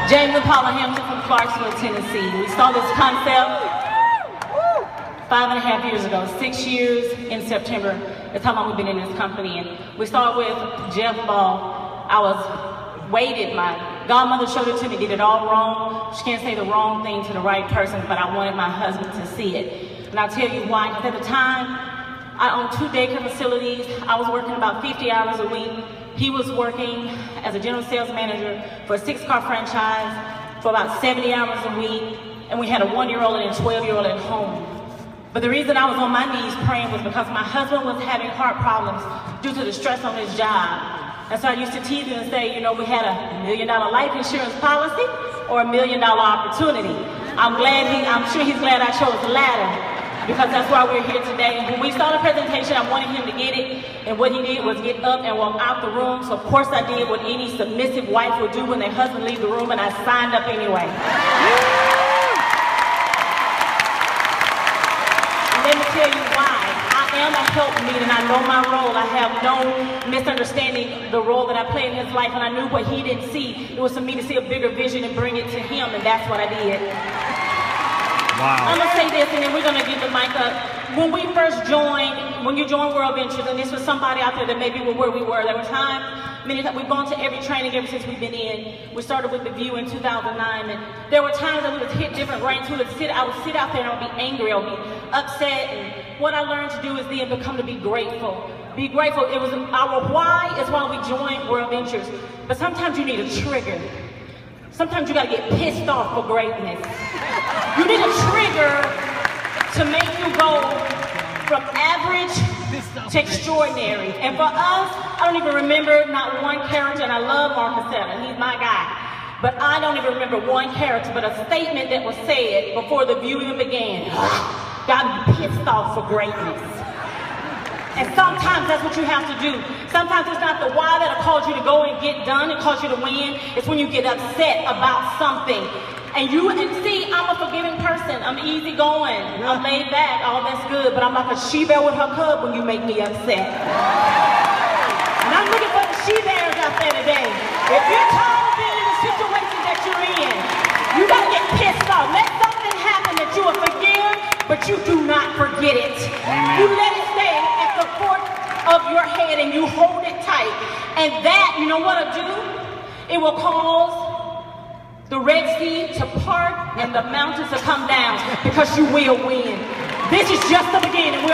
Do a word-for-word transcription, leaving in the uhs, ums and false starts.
James and Paula Hampton from Clarksville, Tennessee. We started this concept five and a half years ago, six years in September. That's how long we've been in this company. And we started with Jeff Ball. I was waited. My godmother showed it to me, did it all wrong. She can't say the wrong thing to the right person, but I wanted my husband to see it. And I'll tell you why, because at the time, I owned two daycare facilities. I was working about fifty hours a week. He was working as a general sales manager for a six-car franchise for about seventy hours a week. And we had a one-year-old and a twelve-year-old at home. But the reason I was on my knees praying was because my husband was having heart problems due to the stress on his job. And so I used to tease him and say, you know, we had a million dollar life insurance policy or a million dollar opportunity. I'm glad he, I'm sure he's glad I chose the latter, because that's why we're here today. And when we started the presentation, I wanted him to get it. And what he did was get up and walk out the room. So of course I did what any submissive wife would do when their husband leaves the room, and I signed up anyway. Let me tell you why. I am a helpmeet and I know my role. I have no misunderstanding the role that I played in his life, and I knew what he didn't see. It was for me to see a bigger vision and bring it to him, and that's what I did. Wow. I'm gonna say this and then we're gonna give the mic up. When we first joined, when you joined World Ventures, and this was somebody out there that maybe were where we were, there were times, many times, we've gone to every training ever since we've been in. We started with The View in two thousand nine, and there were times that we would hit different ranks. We would sit, I would sit out there and I would be angry, I would be upset, and what I learned to do is then become to be grateful. Be grateful. It was our why is why we joined World Ventures, but sometimes you need a trigger. Sometimes you gotta get pissed off for greatness. You need a trigger to make you go from average to extraordinary. And for us, I don't even remember not one character, and I love Marcus Seven, he's my guy. But I don't even remember one character, but a statement that was said before the viewing began. Got me pissed off for greatness. And sometimes that's what you have to do. Sometimes it's not the why that'll cause you to go and get done and cause you to win. It's when you get upset about something. And you, and see, I'm a forgiving person. I'm easygoing. I'm laid back. All that's good. But I'm like a she-bear with her cub when you make me upset. And I'm looking for the she-bears out there today. If you're tired of being in the situation that you're in, you gotta get pissed off. Let something happen that you will forgive, but you do not forget it. Amen. You let it stay at the fork of your head and you hold it tight. And that, you know what it'll do? It will cause the Red Sea to part and the mountains to come down, because you will win. This is just the beginning. We're